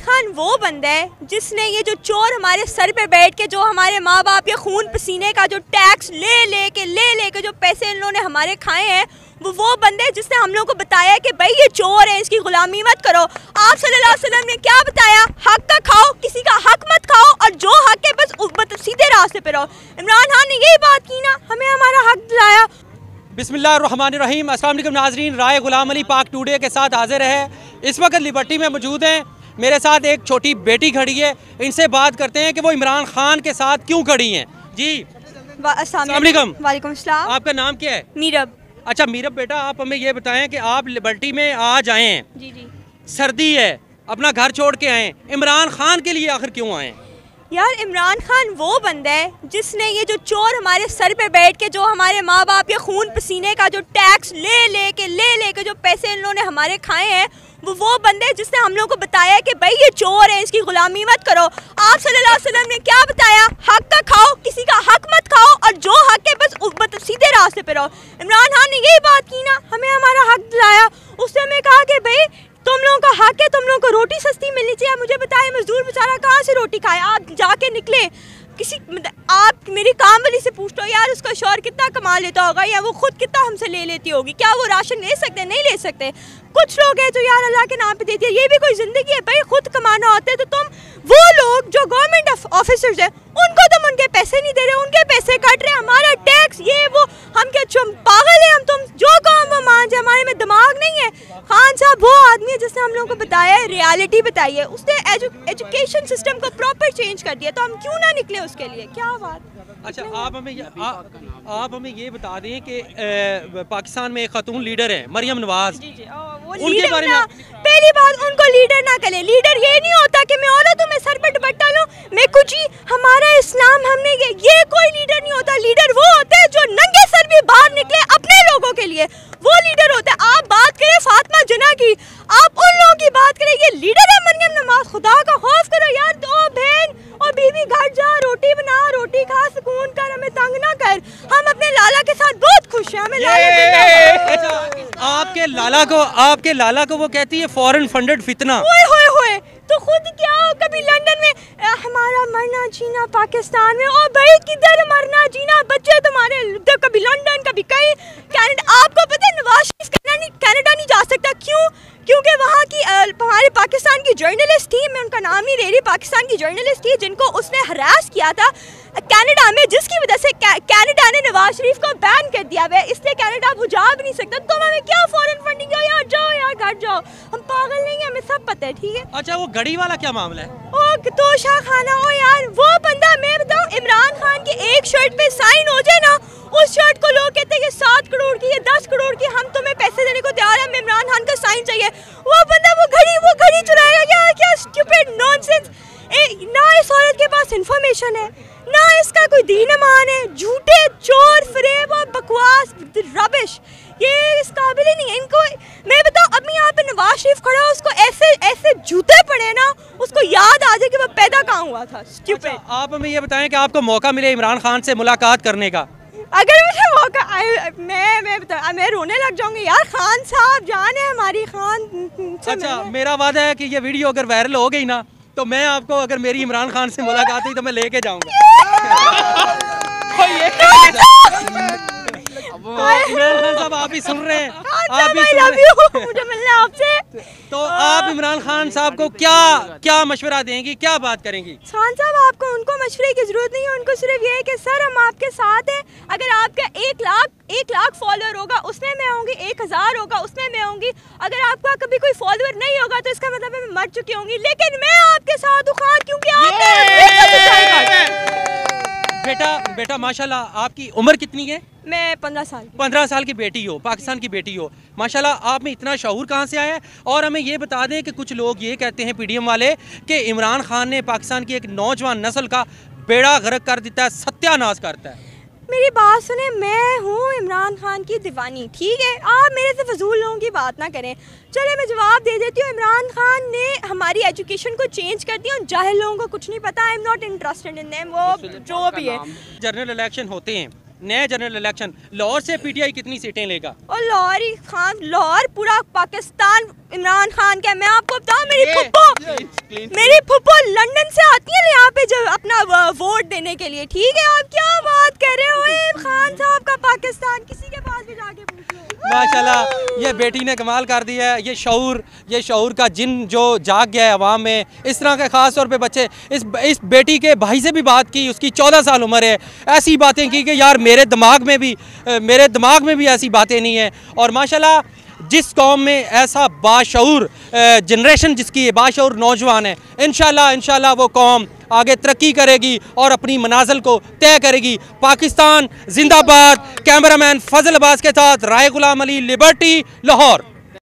खान वो बंदा है जिसने ये जो चोर हमारे सर पे बैठ के जो हमारे माँ बाप के खून पसीने का जो टैक्स ले के जो पैसे इन लोगों ने हमारे खाए हैं, वो बंदे हैं जिसने हम लोगों को बताया कि भाई ये चोर है, इसकी गुलामी मत करो। आप सल्लल्लाहु अलैहि वसल्लम ने क्या बताया? हक का खाओ, किसी का हक मत खाओ, और जो हक है बस सीधे रास्ते पे रहो। इमरान खान ने यही बात की ना, हमें हमारा हक दिलाया। बिस्मिल्लाहिर्रहमानिर्रहीम। अस्सलाम वालेकुम नाजरीन, राय गुलाम अली पाक टुडे के साथ हाजिर है। इस वक्त लिबर्टी में मौजूद हैं, मेरे साथ एक छोटी बेटी खड़ी है। इनसे बात करते हैं कि वो इमरान खान के साथ क्यों खड़ी हैं। जी अस्सलाम वालेकुम। वालेकुम सलाम। आपका नाम क्या है? मीरब। अच्छा मीरब बेटा, आप हमें ये बताएं कि आप लिबर्टी में आज आए हैं, जी जी, सर्दी है, अपना घर छोड़ के आए, इमरान खान के लिए आखिर क्यों आए? यार इमरान खान वो बंदा है जिसने ये जो चोर हमारे सर पे बैठ के जो हमारे माँ बाप के खून पसीने का जो टैक्स ले के जो पैसे इन लोगों ने हमारे खाए हैं, वो बंदे हैं जिसने हम लोगों को बताया कि भाई ये चोर है, इसकी गुलामी मत करो। आप सल्लल्लाहु अलैहि वसल्लम ने क्या बताया? हक का खाओ, किसी का हक मत खाओ, और जो हक है बस सीधे रास्ते पे रहो। इमरान खान ने यही बात की ना, हमें हमारा हक दिलाया। उसने हमें कहा कि भाई तुम लोगों का हक है, तुम लोगों को रोटी सस्ती मिलनी चाहिए। आप मुझे बताएं, मजदूर बेचारा कहाँ से रोटी खाए? आप जाके निकले आप मेरी काम वाली से पूछ लो यार, उसका शौहर कितना कमा लेता होगा, या वो खुद कितना हमसे ले लेती होगी, क्या वो राशन ले सकते? नहीं ले सकते। कुछ लोग हैं जो यार अल्लाह के नाम पे देती है, ये भी कोई ज़िंदगी है? भाई खुद कमाना होता है तो तुम वो लोग जो गवर्नमेंट ऑफिसर्स हैं उनको तुम उनके पैसे नहीं दे रहे, उनके पैसे काट रहे, हमारा टैक्स ये वो। हम क्या पागल है? हम तुम जो काम वो मान जाए, हमारे में दिमाग नहीं है। खान साहब वो आदमी है जिसने हम लोगों को बताया है, रियलिटी बताई है, उसने एजुकेशन सिस्टम को प्रॉपर चेंज कर दिया, तो हम क्यों ना निकले उसके लिए? क्या बात। अच्छा आप हमें ये बता दें कि पाकिस्तान में एक खातून लीडर है मरियम नवाज, उनके बारे में पहली बात उनको लीडर ना करें। लीडर ये नहीं होता कि मैं औरत हूँ, मैं सर पर दुपट्टा लूँ, मैं कुछ ही हमारा इस्लाम हमने ये कोई लीडर नहीं होता। लीडर वो होते हैं जो नंगे सर भी बाहर निकले अपने लोगों के लिए, वो लीडर होता है। आप बात करें फातिमा जिन्ना की, आप उन लोगों की बात करें, ये लीडर है मरियम नवाज। खुदा का खौफ करो यार, दो बहन और बीवी घर जा, रोटी बना, रोटी खा, सुकून कर, हमें तंग ना कर। हम अपने लाला के साथ बहुत खुश हैं, हमें आपके लाला को वो कहती है फॉरेन फंडेड फितना। होए तो खुद क्या हो, कभी लंदन में हमारा मरना जीना पाकिस्तान में, और भाई किधर मरना जीना, बच्चे तुम्हारे कभी लंदन कभी कहीं कनाडा। आपको पता है नवाज शरीफ कनाडा नहीं जा सकता, क्यों? क्योंकि वहाँ की हमारे पाकिस्तान की जर्नलिस्ट थी, मैं उनका नाम नहीं ले रही, पाकिस्तान की जर्नलिस्ट थी जिनको उसने हरास किया था कनाडा में, जिसकी वजह से कनाडा ने नवाज शरीफ को बैन कर दिया हुआ है, इसलिए कनाडा वो जा भी नहीं सकता। तुम हमें क्या फॉरेन फंडिंग दो यार, जाओ यार घर जाओ, हम पागल नहीं है, हमें सब पता है, ठीक है। अच्छा वो घड़ी वाला क्या मामला है? ओ तोशा खाना, ओ यार वो बंदा, मैं बताऊँ, इमरान खान की एक शर्ट पे साइन हो जाए ना, उस शर्ट को लोग कहते हैं कि 7 करोड़ की, 10 करोड़ की, हम तुम्हें पैसे देने को तैयार है, इमरान खान का साइन चाहिए। वो बंदा वो घड़ी चुराएगा यार, क्या स्टूपिड नॉनसेंस। ना इस औरत के पास इंफॉर्मेशन है, ना इसका कोई दीन ईमान है, झूठे चोर फरेब और बकवास रबिश, ये इस काबिल ही नहीं है। इनको मैं बताऊँ, अभी यहाँ पे नवाज शरीफ खड़ा है, उसको ऐसे जूते पड़े ना, उसको याद आ जाए कि वो पैदा कहाँ हुआ था। स्टूपिड। अच्छा, आप हमें ये बताएं कि आपको मौका मिले इमरान खान से मुलाकात करने का, अगर मुझे मौका मैं रोने लग जाऊंगी यार। खान साहब जान है हमारी, खान। अच्छा मेरा वादा है कि ये वीडियो अगर वायरल हो गई ना, तो मैं आपको, अगर मेरी इमरान खान से मुलाकात हुई तो मैं लेके जाऊंगा। इमरान खान साहब आप ही सुन रहे हैं, आप ही सुन रहे हैं, मुझे मिलना आपसे। तो आप इमरान खान साहब को क्या मशवरा देंगी, क्या बात करेंगी? खान साहब आपको उनको मशवरे की जरूरत नहीं है, उनको सिर्फ ये है कि सर हम आपके साथ हैं। अगर आपका 1 लाख फॉलोअर होगा उसमें मैं आऊँगी, 1000 होगा उसमें मैं आऊँगी। अगर आपका कभी कोई फॉलोअर नहीं होगा तो इसका मतलब मैं मर चुकी होंगी, लेकिन मैं आपके साथ हूँ खान, क्योंकि बेटा माशाल्लाह आपकी उम्र कितनी है? मैं 15 साल। 15 साल की बेटी हो, पाकिस्तान की बेटी हो, माशाल्लाह। आप में इतना शऊर कहाँ से आया है? और हमें ये बता दें कि कुछ लोग ये कहते हैं पीडीएम वाले कि इमरान खान ने पाकिस्तान की एक नौजवान नस्ल का बेड़ा गर्क कर देता है, सत्यानाश करता है। मेरी बात सुने, मैं हूँ इमरान खान की दीवानी, ठीक है? आप मेरे से फजूल लोगों की बात ना करें। चले मैं जवाब दे देती हूँ, इमरान खान ने हमारी एजुकेशन को चेंज कर दिया, उन जाहिल लोगों को कुछ नहीं पता। I am not interested in them, वो जो भी है। जनरल इलेक्शन होते हैं, नए जनरल इलेक्शन, लाहौर से पीटीआई कितनी सीटें लेगा? और लाहौर पूरा पाकिस्तान इमरान खान का। मैं आपको बताऊं, मेरी फुप्पो लंदन से आती है यहाँ पे जब अपना वोट देने के लिए। ठीक है, आप क्या बात कर रहे हो? खान साहब का पाकिस्तान, किसी के पास भी जाके पूछ लो। माशाल्लाह, ये बेटी ने कमाल कर दिया है। ये शऊर का जिन जो जाग गया है अवाम में, इस तरह के ख़ास तौर पे बच्चे। इस बेटी के भाई से भी बात की, उसकी 14 साल उम्र है। ऐसी बातें की कि यार मेरे दिमाग में भी ऐसी बातें नहीं है। और माशाल्लाह जिस कौम में ऐसा बाशऊर जनरेशन जिसकी बाशऊर नौजवान है, इंशाल्लाह वो कौम आगे तरक्की करेगी और अपनी मनाजिल को तय करेगी। पाकिस्तान जिंदाबाद। कैमरामैन फजल अब्बास के साथ राय गुलाम अली, लिबर्टी, लाहौर।